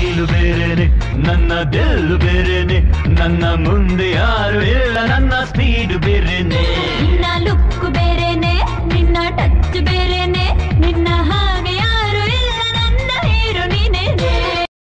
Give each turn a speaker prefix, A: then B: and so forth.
A: Style ಬೇರೆನೆ, ನನ್ನ ದಿಲ್ಲು ಬೇರೆನೆ, ನನ್ನ ಮುಂದೆ ಯಾರು ಇಲ್ಲ, ನನ್ನ ಸ್ಪೀಡ್ ಬೇರೆನೆ.